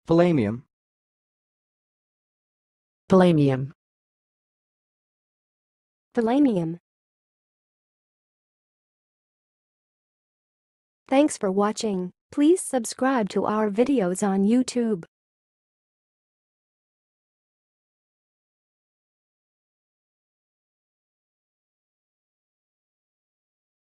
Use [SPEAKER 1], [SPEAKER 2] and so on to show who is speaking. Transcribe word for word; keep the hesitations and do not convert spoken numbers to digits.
[SPEAKER 1] thalamium,
[SPEAKER 2] thalamium.
[SPEAKER 3] Thalamium. Thanks for watching. Please subscribe to our videos on YouTube.